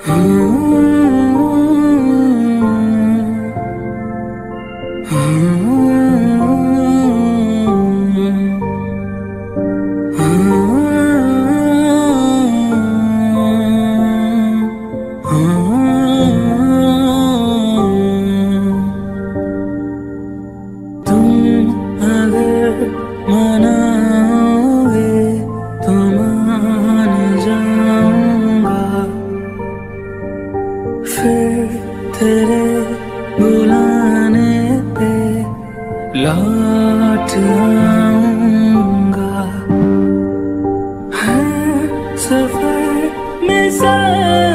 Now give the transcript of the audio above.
मनाओगे तो मान जाऊंगा, फिर तेरे बुलाने पे लौट आऊंगा। है सफर में